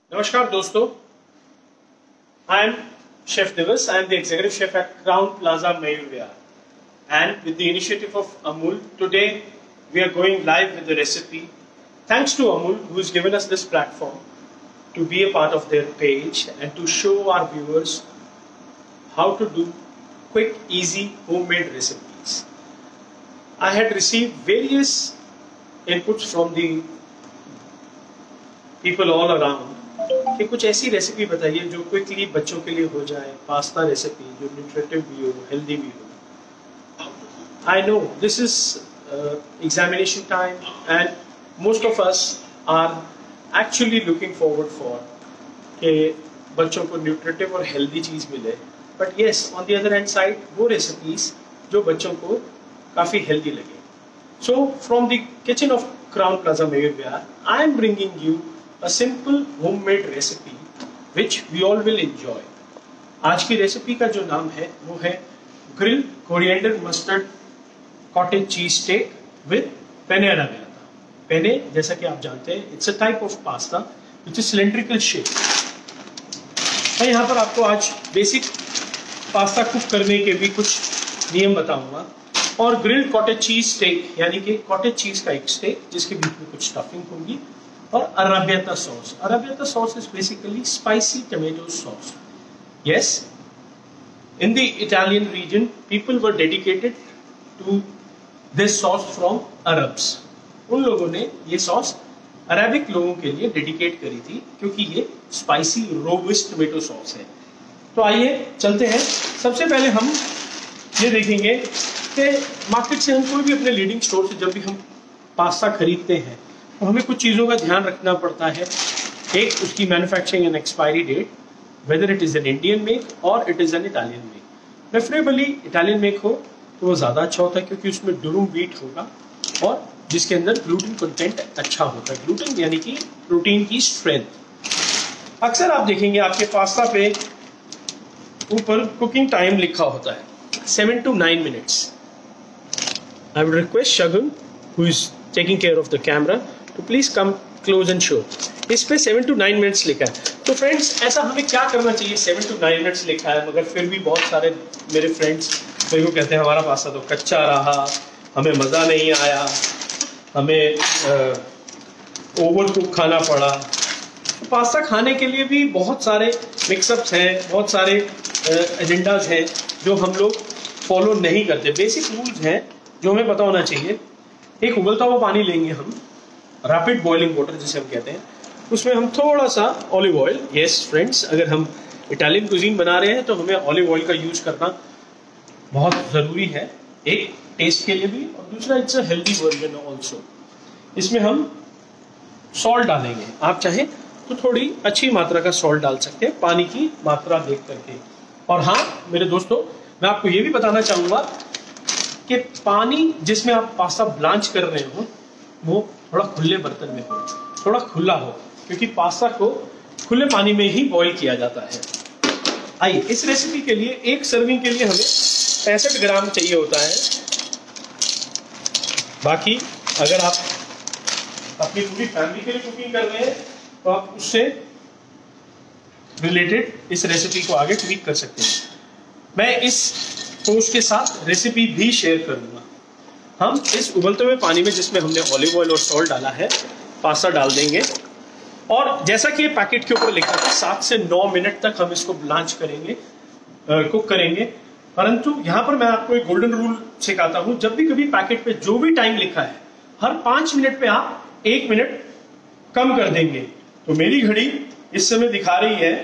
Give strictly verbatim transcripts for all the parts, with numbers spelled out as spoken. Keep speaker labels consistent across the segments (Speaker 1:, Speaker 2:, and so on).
Speaker 1: Namaskar दोस्तों, I am Chef Divas. I am the executive chef at Crown Plaza, Mayur Vihar. And with the initiative of Amul, today we are going live with the recipe. Thanks to Amul, who has given us this platform to be a part of their page and to show our viewers how to do quick, easy, homemade recipes. I had received various inputs from the people all around कि कुछ ऐसी recipe बताइए जो quickly बच्चों के लिए हो जाए, पास्ता रेसिपी जो न्यूट्रिटिव भी हो, हेल्दी भी हो. I know this is uh, examination time and most of us are actually looking forward for कि बच्चों को न्यूट्रिटिव और हेल्दी चीज़ मिले. But yes, on the other hand side, वो रेसिपीज जो बच्चों को काफ़ी हेल्दी लगे. So from the kitchen of Crown Plaza, Mayur Vihar, I am bringing you a simple homemade recipe which we all will enjoy. आज की recipe का जो नाम है वो है grill coriander mustard cottage cheese steak with penne arrabbiata. Penne जैसा कि आप जानते हैं it's a type of pasta which is cylindrical shape. मैं यहाँ पर आपको आज बेसिक पास्ता कुक करने के भी कुछ नियम बताऊंगा और ग्रिल्ड कॉटेज चीज स्टेक यानी कि कॉटेज चीज का एक स्टेक जिसके बीच में कुछ स्टफिंग होगी और arrabbiata sauce. Arrabbiata sauce is basically spicy tomato sauce. Yes, in the Italian region people were dedicated to this sauce from Arabs. उन लोगों ने ये सॉस अरेबिक लोगों के लिए डेडिकेट करी थी क्योंकि ये स्पाइसी रोबस्ट टोमेटो सॉस है. तो आइए चलते हैं. सबसे पहले हम ये देखेंगे कि मार्केट से हम कोई भी अपने लीडिंग स्टोर से जब भी हम पास्ता खरीदते हैं तो हमें कुछ चीज़ों का ध्यान रखना पड़ता है. एक, उसकी manufacturing and expiry date, whether it is an Indian make or it is an Italian make. Preferably Italian make हो तो वो ज़्यादा अच्छा होता है क्योंकि उसमें डुरुम व्हीट होगा और जिसके अंदर ग्लूटेन कंटेंट अच्छा होता है. ग्लूटेन यानी कि प्रोटीन की स्ट्रेंथ. अक्सर आप देखेंगे आपके पास्ता पे ऊपर कुकिंग टाइम लिखा होता है seven to nine minutes. I would request Shagun who is taking care of the camera तो please come close and show. इस पे सेवन टू नाइन मिनट्स लिखा है. तो फ्रेंड्स, ऐसा हमें क्या करना चाहिए? सेवन टू नाइन मिनट्स लिखा है मगर फिर भी बहुत सारे मेरे फ्रेंड्स मेरे को कहते हैं हमारा पास्ता तो कच्चा रहा, हमें मज़ा नहीं आया, हमें ओवर कुक खाना पड़ा. तो पास्ता खाने के लिए भी बहुत सारे मिक्सअप्स हैं, बहुत सारे एजेंडाज हैं जो हम लोग फॉलो नहीं करते. बेसिक रूल्स हैं जो हमें पता होना चाहिए. एक उबलता हुआ पानी लेंगे हम, रैपिड बॉइलिंग वाटर जिसे हम कहते हैं. उसमें हम थोड़ा सा ऑलिव ऑयल, यस फ्रेंड्स, अगर हम इटालियन कुजीन बना रहे हैं तो हमें ऑलिव ऑयल का यूज करना बहुत ज़रूरी है. एक, टेस्ट के लिए भी और दूसरा it's a healthy version also. इसमें हम सॉल्ट डालेंगे. आप चाहें तो थोड़ी अच्छी मात्रा का सॉल्ट डाल सकते हैं पानी की मात्रा देख करके. और हाँ मेरे दोस्तों, मैं आपको ये भी बताना चाहूँगा कि पानी जिसमें आप पास्ता ब्लांच कर रहे हो वो थोड़ा खुले बर्तन में हो, थोड़ा खुला हो, क्योंकि पास्ता को खुले पानी में ही बॉईल किया जाता है. आइए, इस रेसिपी के लिए एक सर्विंग के लिए हमें पैंसठ ग्राम चाहिए होता है. बाकी अगर आप अपनी पूरी फैमिली के लिए कुकिंग कर रहे हैं तो आप उससे रिलेटेड इस रेसिपी को आगे ट्वीक कर सकते हैं. मैं इस पोस्ट के साथ रेसिपी भी शेयर करूंगा. हम इस उबलते हुए पानी में जिसमें हमने ऑलिव ऑयल और सॉल्ट डाला है पास्ता डाल देंगे और जैसा कि ये पैकेट के ऊपर लिखा था सात से नौ मिनट तक हम इसको ब्लांच करेंगे, कुक करेंगे. परंतु यहाँ पर मैं आपको एक गोल्डन रूल सिखाता हूँ. जब भी कभी पैकेट पे जो भी टाइम लिखा है हर पाँच मिनट पे आप एक मिनट कम कर देंगे. तो मेरी घड़ी इस समय दिखा रही है,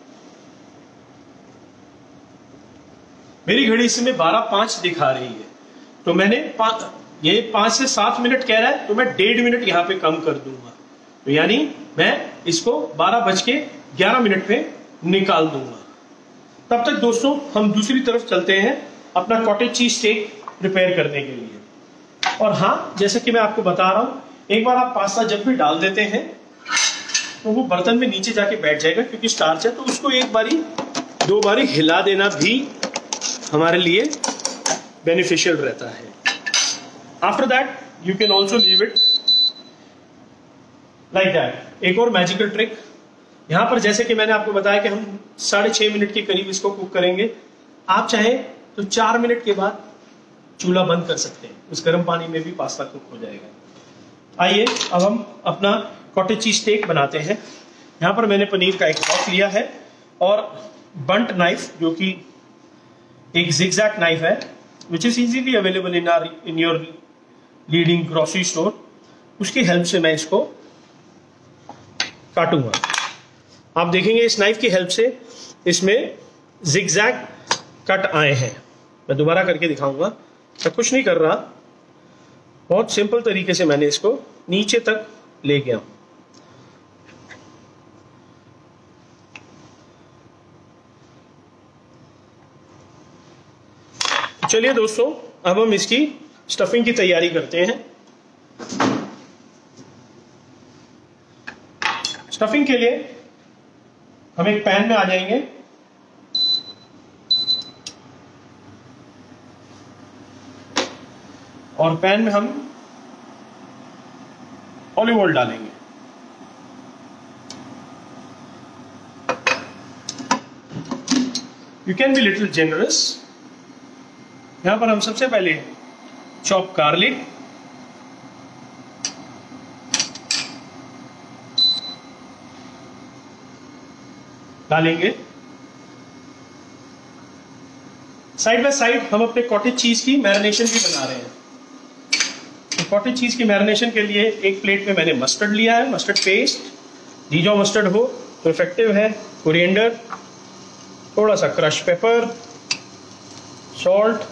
Speaker 1: मेरी घड़ी इस समय बारह पाँच दिखा रही है. तो मैंने पा, ये पाँच से सात मिनट कह रहा है तो मैं डेढ़ मिनट यहाँ पे कम कर दूंगा. तो यानी मैं इसको बारह बज के ग्यारह मिनट पे निकाल दूंगा. तब तक दोस्तों हम दूसरी तरफ चलते हैं अपना कॉटेज चीज स्टेक प्रिपेयर करने के लिए. और हाँ, जैसे कि मैं आपको बता रहा हूँ, एक बार आप पास्ता जब भी डाल देते हैं तो वो बर्तन में नीचे जाके बैठ जाएगा क्योंकि स्टार्च है. तो उसको एक बारी दो बारी हिला देना भी हमारे लिए बेनिफिशियल रहता है. After that you can also leave it like that. एक और मैजिकल ट्रिक, यहाँ पर जैसे कि मैंने आपको बताया कि हम साढ़े छः मिनट के करीब इसको कुक करेंगे। आप चाहें तो चार मिनट के बाद चूल्हा बंद कर सकते हैं, उस गर्म पानी में भी पास्ता कुक हो जाएगा। आइए अब हम अपना कॉटेज चीज स्टेक बनाते हैं। यहाँ पर मैंने पनीर का एक ब्लॉक लिया है और बंट नाइफ, जो कि एक जिगजैग नाइफ है, which is easily available in or in your leading grocery store, उसकी हेल्प से मैं इसको काटूंगा। आप देखेंगे इस नाइफ की हेल्प से इसमें जिगजैग कट आए हैं। मैं दोबारा करके दिखाऊंगा। मैं कुछ नहीं कर रहा, बहुत सिंपल तरीके से मैंने इसको नीचे तक ले गया। चलिए दोस्तों, अब हम इसकी स्टफिंग की तैयारी करते हैं। स्टफिंग के लिए हम एक पैन में आ जाएंगे। और पैन में हम ऑलिव ऑयल डालेंगे। You can be little generous. यहां पर हम सबसे पहले चॉप गार्लिक, डालेंगे। साइड बाय साइड हम अपने कॉटेज चीज की मैरिनेशन भी बना रहे हैं। तो कॉटेज चीज की मैरिनेशन के लिए एक प्लेट में मैंने मस्टर्ड लिया है, मस्टर्ड पेस्ट। डीजो मस्टर्ड हो तो इफेक्टिव है। कोरिएंडर, थोड़ा सा crush pepper, salt,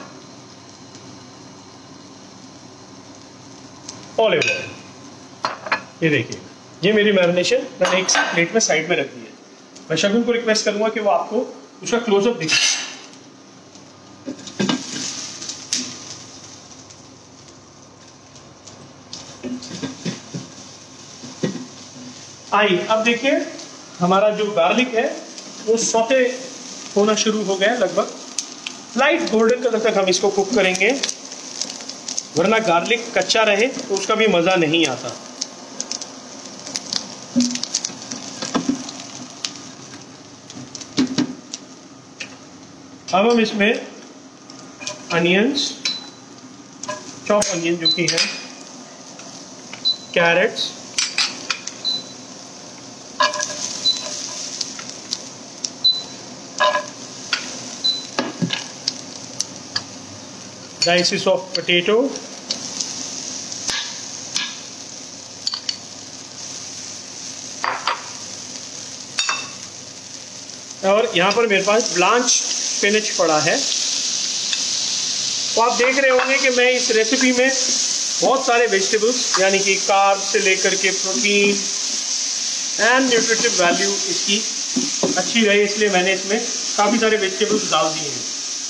Speaker 1: olive oil. ये देखिए, ये मेरी मैरिनेशन मैंने एक प्लेट में साइड में रख दी है। मैं शगुन को रिक्वेस्ट करूंगा कि वो आपको उसका क्लोजअप दिखाए। आई अब देखिए, हमारा जो गार्लिक है वो सौते होना शुरू हो गया लगभग। लाइट गोल्डन कलर तक हम इसको कुक करेंगे, वरना गार्लिक कच्चा रहे तो उसका भी मजा नहीं आता। अब हम इसमें अनियंस, चॉप अनियन जो कि है, कैरेट्स, slices of potato, और यहाँ पर मेरे पास ब्लांच स्पिनच पड़ा है। तो आप देख रहे होंगे कि मैं इस रेसिपी में बहुत सारे वेजिटेबल्स, यानी कि कार्ब से लेकर के प्रोटीन एंड न्यूट्रिटिव वैल्यू इसकी अच्छी रहे, इसलिए मैंने इसमें काफ़ी सारे वेजिटेबल्स डाल दिए हैं।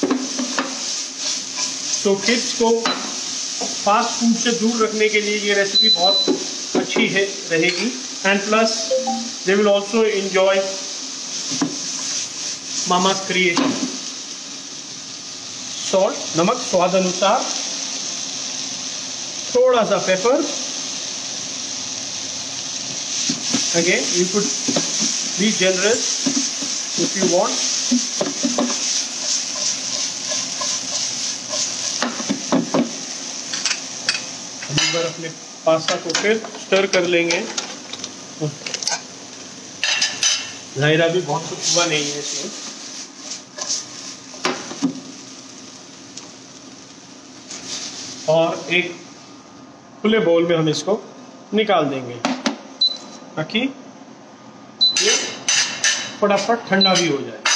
Speaker 1: तो किड्स को फास्ट फूड से दूर रखने के लिए ये रेसिपी बहुत अच्छी है रहेगी। And plus they will also enjoy मामा's क्रिएशन। सॉल्ट, नमक स्वाद अनुसार, थोड़ा सा pepper. Again you could be generous if you want. अपने पास्ता को फिर स्टर कर लेंगे। जाहिरा भी बहुत कुछ हुआ नहीं है इसमें। और एक खुले बाउल में हम इसको निकाल देंगे ताकि ये फटाफट ठंडा भी हो जाए।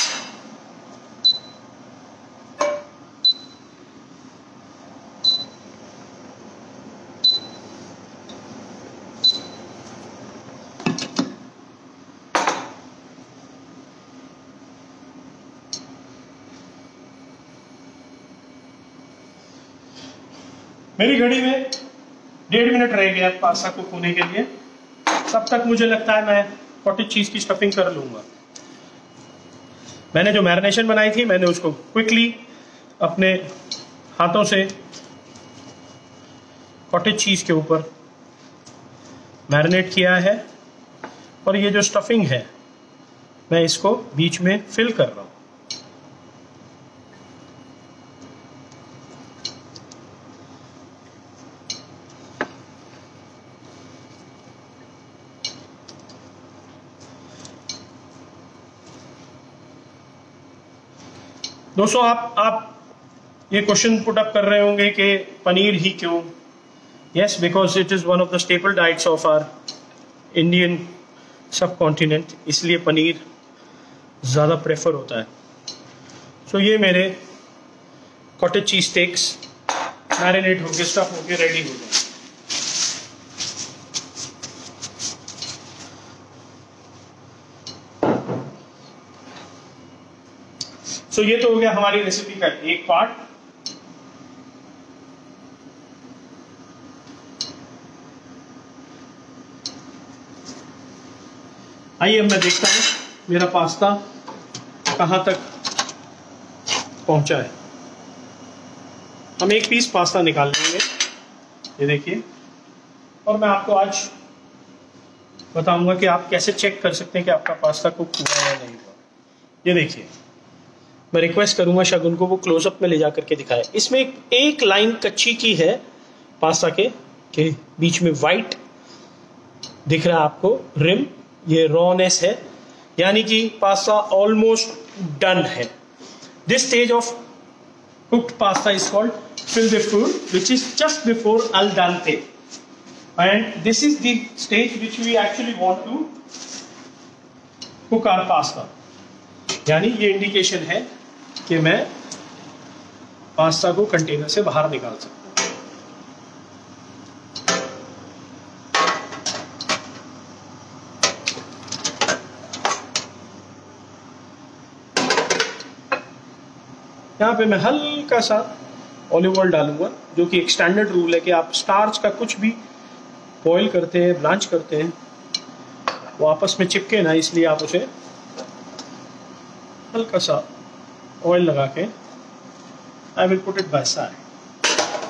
Speaker 1: मेरी घड़ी में डेढ़ मिनट रह गया पास्ता कुक होने के लिए। तब तक मुझे लगता है मैं कॉटेज चीज की स्टफिंग कर लूंगा। मैंने जो मैरिनेशन बनाई थी मैंने उसको क्विकली अपने हाथों से कॉटेज चीज के ऊपर मैरिनेट किया है और ये जो स्टफिंग है मैं इसको बीच में फिल कर रहा हूँ। दोस्तों आप आप ये क्वेश्चन पुट अप कर रहे होंगे कि पनीर ही क्यों? Yes, because it is one of the staple diets of our Indian subcontinent, इसलिए पनीर ज़्यादा प्रेफर होता है। सो so, ये मेरे कॉटेज चीज स्टेक्स मैरिनेट होके स्टफ होके रेडी हो गए। सो so, ये तो हो गया हमारी रेसिपी का एक पार्ट। आइए अब मैं देखता हूं मेरा पास्ता कहां तक पहुंचा है। हम एक पीस पास्ता निकाल लेंगे, ये देखिए, और मैं आपको आज बताऊंगा कि आप कैसे चेक कर सकते हैं कि आपका पास्ता कुक हुआ है या नहीं हुआ। ये देखिए, मैं रिक्वेस्ट करूंगा शगुन को वो क्लोजअप में ले जा करके दिखाए। इसमें एक, एक लाइन कच्ची की है पास्ता के के बीच में वाइट दिख रहा है आपको रिम, ये रॉनेस है, यानी कि पास्ता ऑलमोस्ट डन है। This stage of cooked pasta is called fill the food which is just before al dente, and this is the stage which we actually want to cook our pasta. यानी ये indication है कि मैं pasta को container से बाहर निकाल सकता हूं। यहाँ पे मैं हल्का सा ऑलिव ऑयल डालूंगा, जो कि एक स्टैंडर्ड रूल है कि आप स्टार्च का कुछ भी बॉईल करते हैं, ब्लांच करते हैं, वो आपस में चिपके ना, इसलिए आप उसे हल्का सा ऑयल लगा के I will put it by side.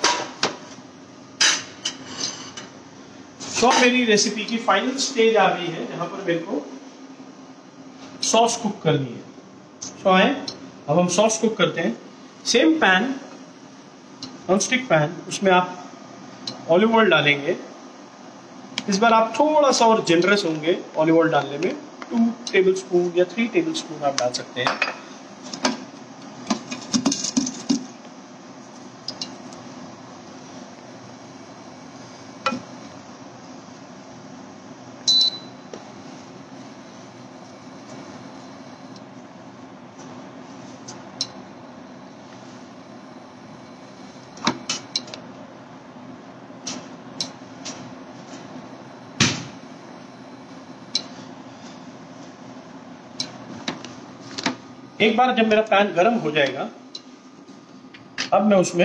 Speaker 1: तो मेरी रेसिपी की फाइनल स्टेज आ गई है जहां पर मेरे को सॉस कुक करनी है। सो आए अब हम सॉस कुक करते हैं। Same pan, non stick pan, उसमें आप ऑलिव ऑयल डालेंगे। इस बार आप थोड़ा सा और जनरस होंगे ऑलिव ऑयल डालने में, टू टेबल स्पून या थ्री टेबल स्पून आप डाल सकते हैं। एक बार जब मेरा पैन गर्म हो जाएगा, अब मैं उसमें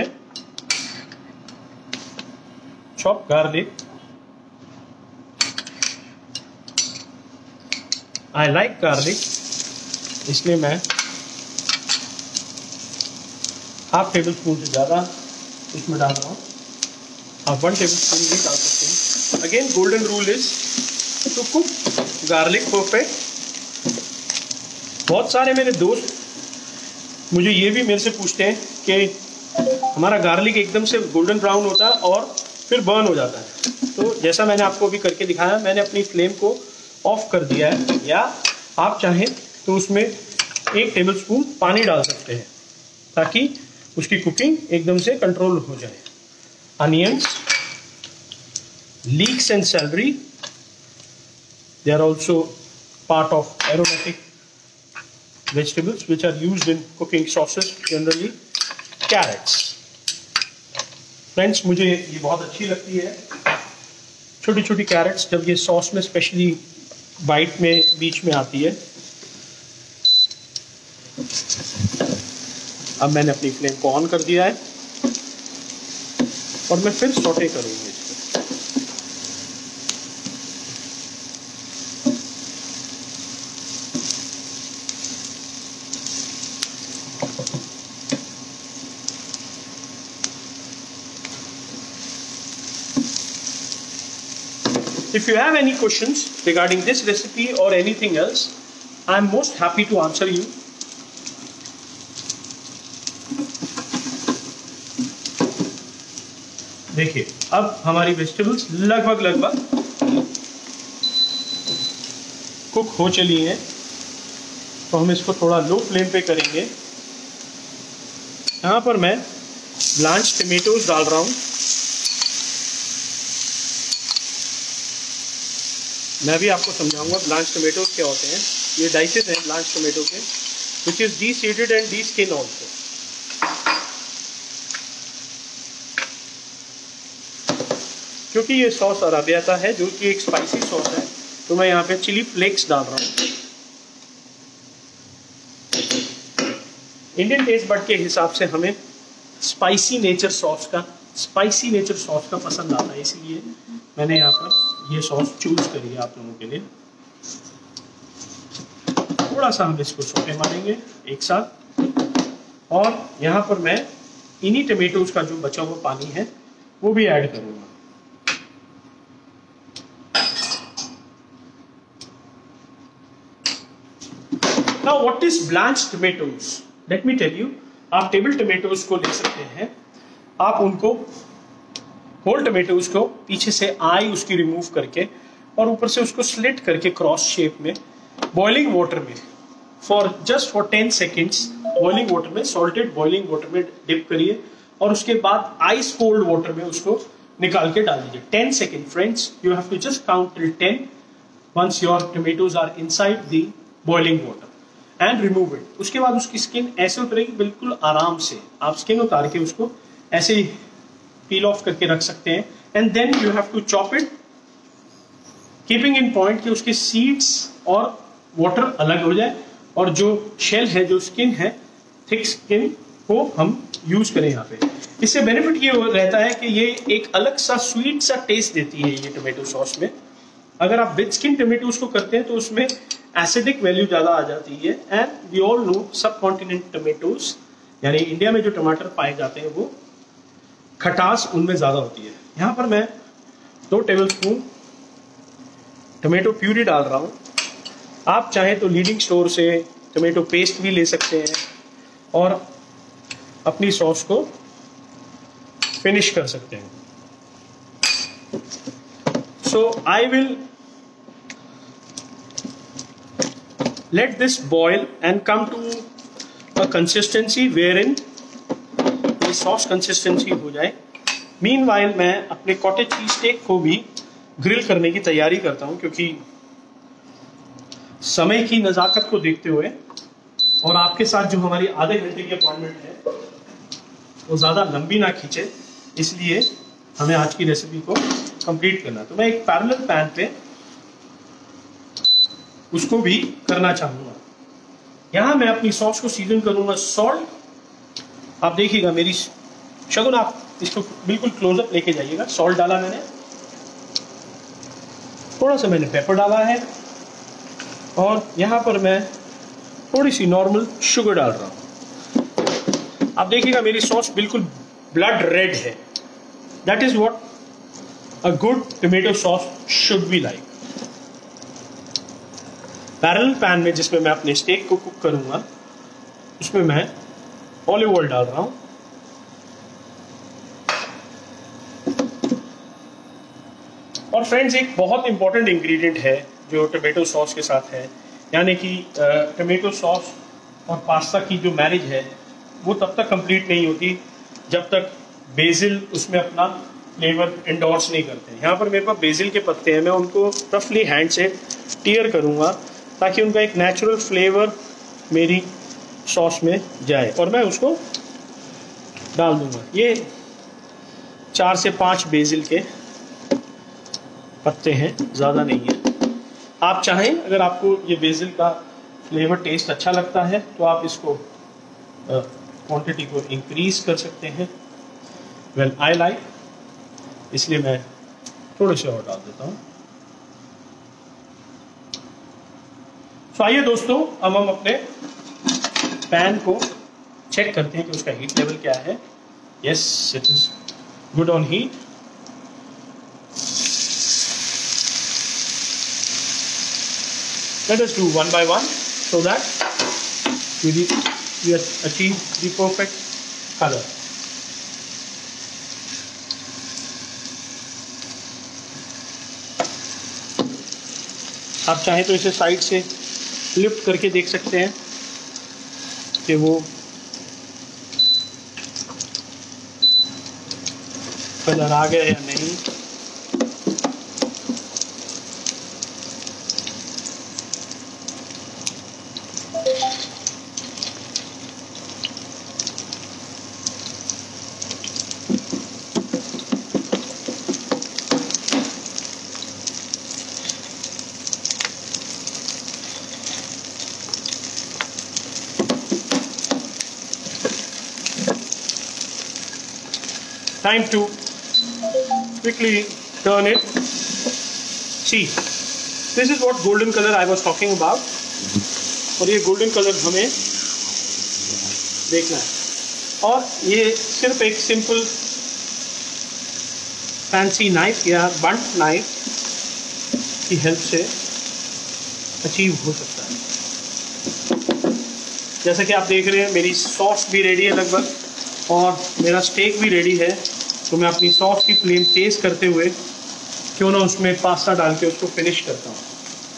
Speaker 1: chop garlic, I like garlic, इसलिए मैं हाफ टेबल स्पून से ज़्यादा इसमें डाल रहा हूँ। आप वन टेबल स्पून भी डाल सकते हैं। Again golden rule is to cook garlic perfect. बहुत सारे मेरे दोस्त मुझे ये भी मेरे से पूछते हैं कि हमारा गार्लिक एकदम से गोल्डन ब्राउन होता है और फिर बर्न हो जाता है। तो जैसा मैंने आपको अभी करके दिखाया, मैंने अपनी फ्लेम को ऑफ कर दिया है, या आप चाहें तो उसमें एक टेबल स्पून पानी डाल सकते हैं ताकि उसकी कुकिंग एकदम से कंट्रोल हो जाए। Onions, leeks and celery, they are also part of aromatic vegetables which are used in cooking sauces, generally carrots. Friends, मुझे ये बहुत अच्छी लगती है छोटी छोटी कैरेट्स, जब ये सॉस में स्पेशली बाइट में बीच में आती है। अब मैंने अपनी फ्लेम को ऑन कर दिया है और मैं फिर सौटे करूंगी। If you have any questions regarding this recipe or anything else, I am most happy to answer you. देखिए अब हमारी वेजिटेबल्स लगभग लगभग कुक हो चली हैं, तो हम इसको थोड़ा लो फ्लेम पे करेंगे। यहाँ पर मैं ब्लांच टमेटोज डाल रहा हूँ। मैं भी आपको समझाऊंगा ब्लांच टमेटोज क्या होते हैं। ये डाइसेस हैं ब्लांच टमेटो के, which is deseeded and deskin also. क्योंकि ये सॉस अराबियाता है जो कि एक स्पाइसी सॉस है, तो मैं यहाँ पे चिली फ्लेक्स डाल रहा हूँ। इंडियन टेस्ट बड के हिसाब से हमें स्पाइसी नेचर सॉस का स्पाइसी नेचर सॉस का पसंद आता है, इसलिए मैंने यहाँ पर ये सॉस चूज करी है आप लोगों के लिए। थोड़ा सा हम इसको सोटे मारेंगे एक साथ, और यहाँ पर मैं इन्हीं टमेटोज का जो बचा हुआ पानी है वो भी ऐड करूँगा। Now what is blanched tomatoes? Let me tell you, आप टेबल टमेटोज को ले सकते हैं, आप उनको होल टमेटोज को पीछे से आई उसकी रिमूव करके और ऊपर से उसको स्लिट करके क्रॉस शेप में बॉइलिंग वाटर में for just for ten seconds boiling water में सॉल्टेड बॉइलिंग वाटर में डिप करिए और उसके बाद आइस कोल्ड वाटर में उसको निकाल के डाल दीजिए। Ten second friends, you have to just count till ten once your tomatoes are inside the boiling water and remove it. उसके बाद उसकी स्किन ऐसे उतरेगी बिल्कुल आराम से। आप स्किन उतार के उसको ऐसे ही पील ऑफ करके रख सकते हैं, and then you have to chop it keeping in point कि उसके सीड्स और वाटर अलग हो जाए और जो शेल है, जो स्किन है, थिक स्किन को हम यूज करें यहाँ पे। इससे बेनिफिट ये रहता है कि ये एक अलग सा स्वीट सा टेस्ट देती है ये टमेटो सॉस में। अगर आप विद स्किन टमेटोज को करते हैं तो उसमें एसिडिक वैल्यू ज्यादा आ जाती है, एंड वी ऑल नो सब कॉन्टिनेंट टमेटोज यानी इंडिया में जो टमाटर पाए जाते हैं वो खटास उनमें ज्यादा होती है। यहाँ पर मैं दो टेबल स्पून टमेटो प्यूरी डाल रहा हूँ। आप चाहें तो लीडिंग स्टोर से टमेटो पेस्ट भी ले सकते हैं और अपनी सॉस को फिनिश कर सकते हैं। So I will let this boil and come to a consistency wherein ये सॉस कंसिस्टेंसी हो जाए। Meanwhile मैं अपने कॉटेज चीज स्टेक को भी ग्रिल करने की तैयारी करता हूँ, क्योंकि समय की नज़ाकत को देखते हुए और आपके साथ जो हमारी आधे घंटे की अपॉइंटमेंट है वो ज़्यादा लंबी ना खींचे, इसलिए हमें आज की रेसिपी को कंप्लीट करना। तो मैं एक पैरेलल पैन पे उसको भी करना चाहूंगा। यहां मैं अपनी सॉस को सीजन करूंगा सॉल्ट। आप देखिएगा मेरी शगुन, आप इसको बिल्कुल क्लोजअप लेके जाइएगा। सॉल्ट डाला मैंने, थोड़ा सा मैंने पेपर डाला है, और यहां पर मैं थोड़ी सी नॉर्मल शुगर डाल रहा हूं। आप देखिएगा मेरी सॉस बिल्कुल ब्लड रेड है। That is what a good tomato sauce should be like. Parallel pan में जिसमें मैं अपने स्टेक को कुक करूंगा उसमें मैं ऑलिव ऑयल डाल रहा हूं। और फ्रेंड्स, एक बहुत इंपॉर्टेंट इंग्रेडिएंट है जो टमेटो सॉस के साथ है, यानी कि टमेटो सॉस और पास्ता की जो मैरिज है वो तब तक कंप्लीट नहीं होती जब तक बेसिल उसमें अपना फ्लेवर एंडोर्स नहीं करते। यहाँ पर मेरे पास बेसिल के पत्ते हैं, मैं उनको रफली हैंड से टीयर करूँगा ताकि उनका एक नेचुरल फ्लेवर मेरी सॉस में जाए, और मैं उसको डाल दूंगा। ये चार से पाँच बेसिल के पत्ते हैं, ज़्यादा नहीं है। आप चाहें, अगर आपको ये बेसिल का फ्लेवर टेस्ट अच्छा लगता है तो आप इसको क्वांटिटी को इंक्रीज कर सकते हैं। वेल आई लाइक, इसलिए मैं थोड़े से और डाल देता हूँ। तो आइए दोस्तों, अब हम अपने पैन को चेक करते हैं कि उसका हीट लेवल क्या है। Yes, it is good on heat. Let us do one by one so that we, we achieve the perfect color. आप चाहें तो इसे साइड से लिफ्ट करके देख सकते हैं कि वो कलर आ गया या नहीं। Time to quickly turn it. See, this is what golden color I was talking about. और ये golden color हमें देखना है, और ये सिर्फ एक simple fancy knife या blunt knife की help से achieve हो सकता है। जैसा कि आप देख रहे हैं मेरी सॉस भी रेडी है लगभग, और मेरा स्टेक भी रेडी है। तो मैं अपनी सॉस की फ्लेम तेज़ करते हुए क्यों ना उसमें पास्ता डाल के उसको फिनिश करता हूँ।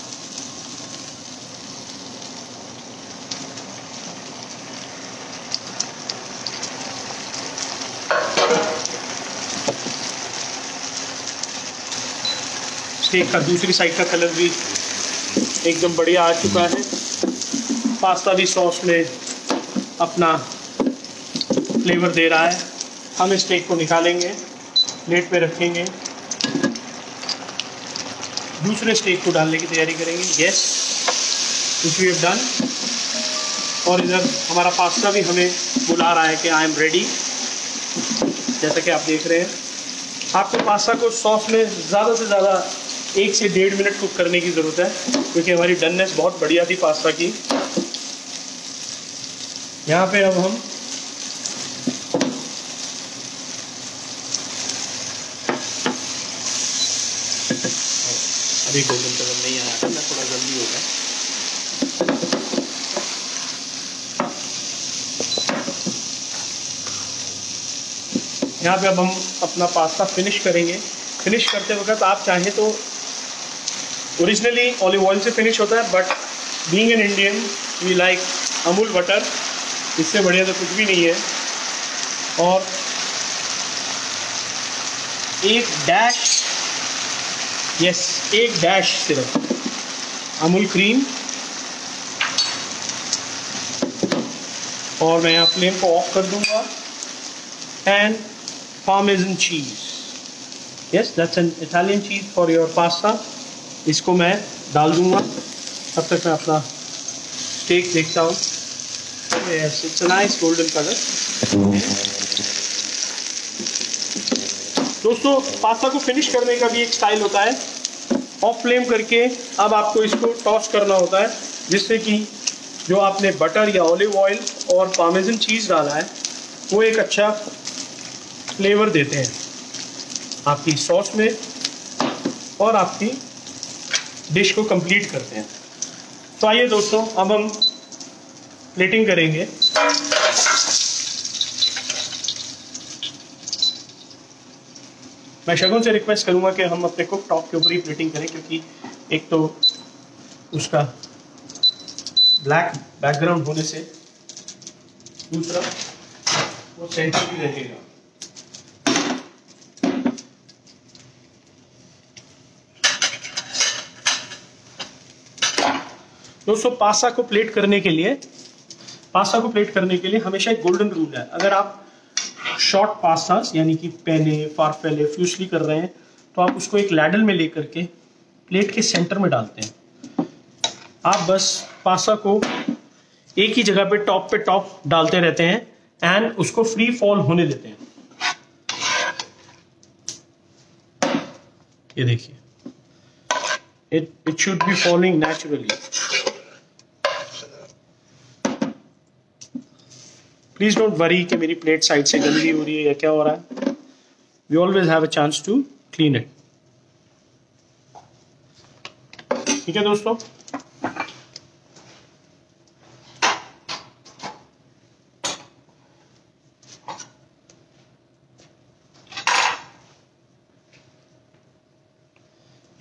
Speaker 1: स्टेक का दूसरी साइड का कलर भी एकदम बढ़िया आ चुका है। पास्ता भी सॉस में अपना फ्लेवर दे रहा है। हम इस स्टेक को निकालेंगे, प्लेट पे रखेंगे, दूसरे स्टेक को डालने की तैयारी करेंगे। Yes, which we have done. और इधर हमारा पास्ता भी हमें बुला रहा है कि आई एम रेडी। जैसा कि आप देख रहे हैं, आपको पास्ता को सॉस में ज़्यादा से ज़्यादा एक से डेढ़ मिनट कुक करने की ज़रूरत है, क्योंकि हमारी डननेस बहुत बढ़िया थी पास्ता की। यहाँ पे अब हम अभी गोल्डन कलर नहीं आया था, मैं थोड़ा जल्दी हो गया। यहाँ पे अब हम अपना पास्ता फिनिश करेंगे। फिनिश करते वक्त आप चाहें तो ओरिजिनली ऑलिव ऑयल से फिनिश होता है, but being an Indian we like Amul butter, इससे बढ़िया तो कुछ भी नहीं है। और एक डैश, यस yes, एक डैश सिर्फ अमूल क्रीम, और मैं यहाँ फ्लेम को ऑफ कर दूंगा। And parmesan cheese, yes that's an Italian cheese for your pasta. इसको मैं डाल दूंगा। तब तक मैं अपना स्टेक देखता हूँ। Yes, it's a nice golden colour. दोस्तों, पास्ता को फिनिश करने का भी एक स्टाइल होता है। ऑफ फ्लेम करके अब आपको इसको टॉस करना होता है, जिससे कि जो आपने बटर या ऑलिव ऑयल और पार्मेसन चीज़ डाला है वो एक अच्छा फ्लेवर देते हैं आपकी सॉस में, और आपकी डिश को कंप्लीट करते हैं। तो आइए दोस्तों, अब हम प्लेटिंग करेंगे। मैं शगुन से रिक्वेस्ट करूंगा कि हम अपने कुक टॉप के ऊपर ही प्लेटिंग करें, क्योंकि एक तो उसका ब्लैक बैकग्राउंड होने से, दूसरा वो सेंटर भी रहेगा। दोस्तों, पास्ता को प्लेट करने के लिए पास्ता को प्लेट करने के लिए हमेशा एक गोल्डन रूल है। अगर आप शॉर्ट पास्ता यानी कि पेने, फारफेले, फ्यूसली कर रहे हैं, तो आप उसको एक लैडल में लेकर के प्लेट के सेंटर में डालते हैं। आप बस पास्ता को एक ही जगह पे टॉप पे टॉप डालते रहते हैं एंड उसको फ्री फॉल होने देते हैं। ये देखिए, it it should be following naturally. Please don't worry कि मेरी प्लेट साइड से गंदी हो रही है या क्या हो रहा है। We always have a chance to clean it. ठीक है दोस्तों,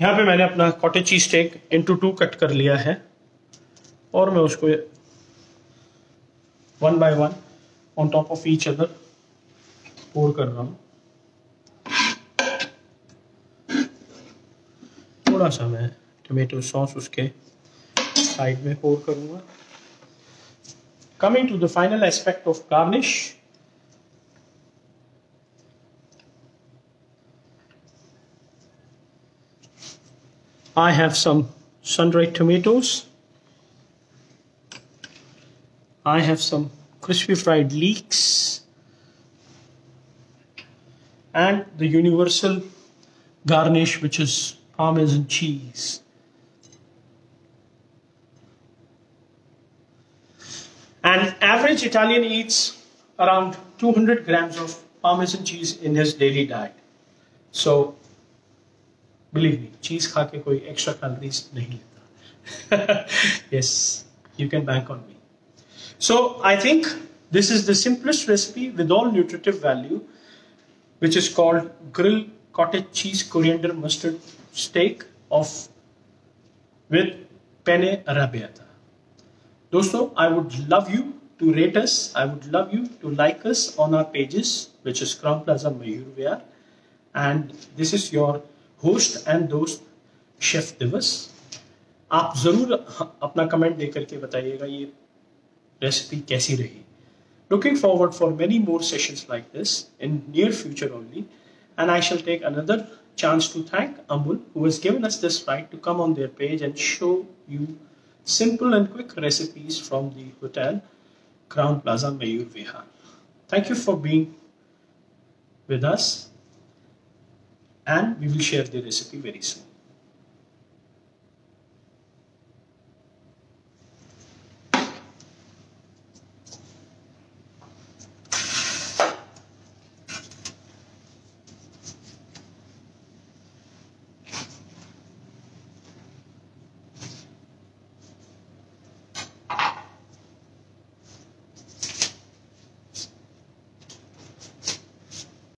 Speaker 1: यहाँ पे मैंने अपना cottage cheese stake into two cut कर लिया है और मैं उसको one by one on top of each other pour कर रहा हूँ। थोड़ा सा मैं टोमेटो सॉस उसके साइड में पोर करूँगा। Coming to the final aspect of garnish, I have some sun-dried tomatoes. I have some crispy fried leeks and the universal garnish, which is Parmesan cheese. An average Italian eats around two hundred grams of Parmesan cheese in his daily diet. So, believe me, cheese खा के कोई extra calories नहीं लेता. Yes, you can bank on me. So, I think this is the simplest recipe with all nutritive value, which is called grilled cottage cheese coriander mustard steak of with penne arrabbiata. दोस्तों, I would love you to rate us. I would love you to like us on our pages, which is Crown Plaza Mayur Vihar. And this is your host and दोस्त chef Divas. आप जरूर अपना comment दे करके बताइएगा ये recipe कैसी रही। Looking forward for many more sessions like this in near future only. And I shall take another chance to thank Amul, who has given us this right to come on their page and show you simple and quick recipes from the hotel Crown Plaza Mayur Vihar. Thank you for being with us, and we will share the recipe very soon.